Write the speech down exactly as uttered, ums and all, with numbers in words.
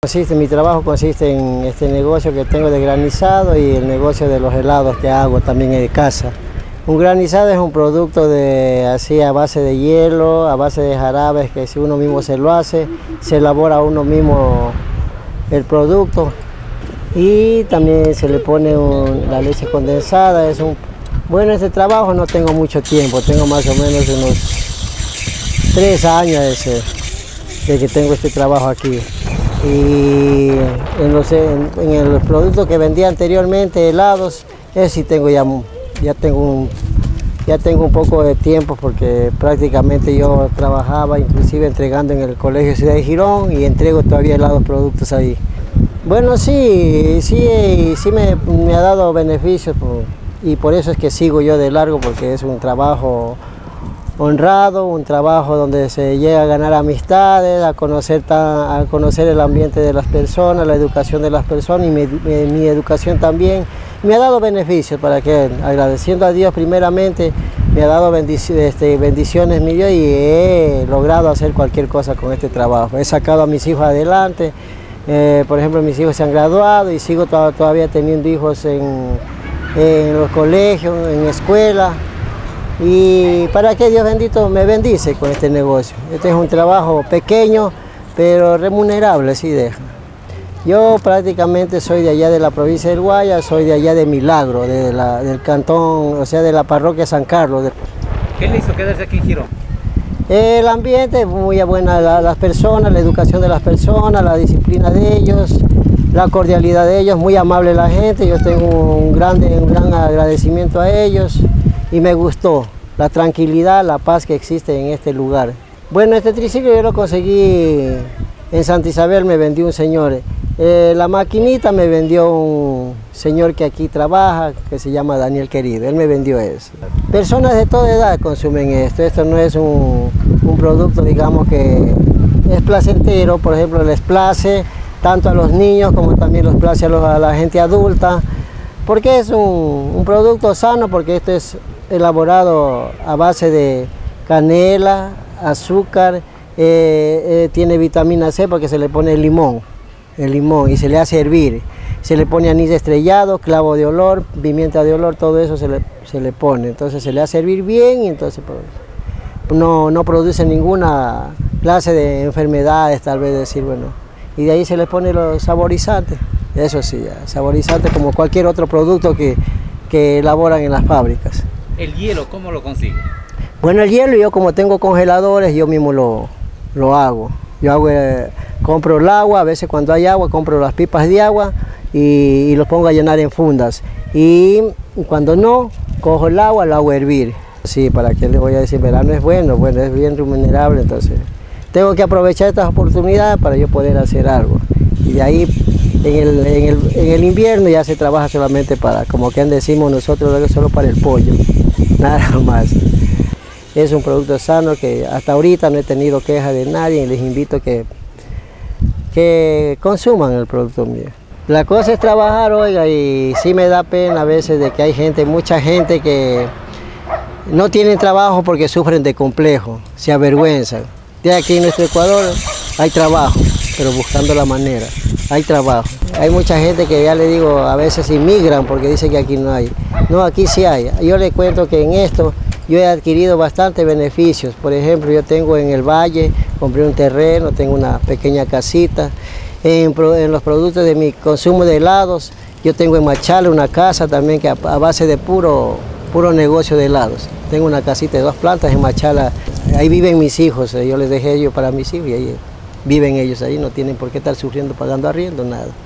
Consiste, mi trabajo consiste en este negocio que tengo de granizado y el negocio de los helados que hago también en casa. Un granizado es un producto de, así a base de hielo, a base de jarabes, que si uno mismo se lo hace, se elabora uno mismo el producto y también se le pone un, la leche condensada. Es un, bueno, este trabajo no tengo mucho tiempo, tengo más o menos unos tres años de, ese, de que tengo este trabajo aquí. Y en los, en, en los productos que vendía anteriormente, helados, ese sí tengo ya, ya, tengo un, ya tengo un poco de tiempo porque prácticamente yo trabajaba inclusive entregando en el Colegio Ciudad de Girón y entrego todavía helados productos ahí. Bueno, sí, sí, sí me, me ha dado beneficios por, y por eso es que sigo yo de largo, porque es un trabajo honrado, un trabajo donde se llega a ganar amistades, a conocer, tan, a conocer el ambiente de las personas, la educación de las personas y mi, mi, mi educación también. Me ha dado beneficios, para que, agradeciendo a Dios primeramente, me ha dado bendiciones, este, bendiciones mi Dios, y he logrado hacer cualquier cosa con este trabajo. He sacado a mis hijos adelante, eh, por ejemplo mis hijos se han graduado y sigo to todavía teniendo hijos en, en los colegios, en escuelas. Y para que Dios bendito me bendice con este negocio. Este es un trabajo pequeño, pero remunerable, sí deja. Yo prácticamente soy de allá de la provincia del Guayas, soy de allá de Milagro, de la, del cantón, o sea, de la parroquia San Carlos. ¿Qué le hizo quedarse aquí en Girón? El ambiente, muy buena la, las personas, la educación de las personas, la disciplina de ellos, la cordialidad de ellos, muy amable la gente. Yo tengo un, grande, un gran agradecimiento a ellos. Y me gustó la tranquilidad, la paz que existe en este lugar. Bueno, este triciclo yo lo conseguí en Santa Isabel, me vendió un señor. Eh, la maquinita me vendió un señor que aquí trabaja, que se llama Daniel Querido, él me vendió eso. Personas de toda edad consumen esto, esto no es un, un producto, digamos, que es placentero, por ejemplo, les place tanto a los niños como también los place a, los, a la gente adulta, porque es un, un producto sano, porque esto es elaborado a base de canela, azúcar, eh, eh, tiene vitamina C porque se le pone el limón, el limón y se le hace hervir, se le pone anís estrellado, clavo de olor, pimienta de olor, todo eso se le, se le pone, entonces se le hace hervir bien y entonces pues, no, no produce ninguna clase de enfermedades, tal vez decir, bueno, y de ahí se le pone los saborizantes, eso sí, ya, saborizantes como cualquier otro producto que, que elaboran en las fábricas. ¿El hielo cómo lo consigue? Bueno, el hielo yo como tengo congeladores, yo mismo lo, lo hago. Yo hago, eh, compro el agua, a veces cuando hay agua compro las pipas de agua y, y los pongo a llenar en fundas. Y cuando no, cojo el agua, lo hago hervir. Sí, ¿para qué le voy a decir? Verano es bueno, bueno, es bien remunerable, entonces tengo que aprovechar estas oportunidades para yo poder hacer algo. Y de ahí en el, en el, en el invierno ya se trabaja solamente para, como que decimos nosotros, solo para el pollo. Nada más. Es un producto sano que hasta ahorita no he tenido queja de nadie y les invito a que, que consuman el producto mío. La cosa es trabajar, oiga, y sí me da pena a veces de que hay gente, mucha gente que no tienen trabajo porque sufren de complejo, se avergüenzan. De aquí en nuestro Ecuador hay trabajo, pero buscando la manera, hay trabajo. Hay mucha gente que ya le digo, a veces inmigran porque dicen que aquí no hay. No, aquí sí hay. Yo le cuento que en esto yo he adquirido bastantes beneficios. Por ejemplo, yo tengo en el valle, compré un terreno, tengo una pequeña casita. En, en los productos de mi consumo de helados, yo tengo en Machala una casa también que a, a base de puro, puro negocio de helados. Tengo una casita de dos plantas en Machala. Ahí viven mis hijos, yo les dejé ellos para mis hijos y ahí viven ellos ahí, no tienen por qué estar sufriendo pagando arriendo, nada.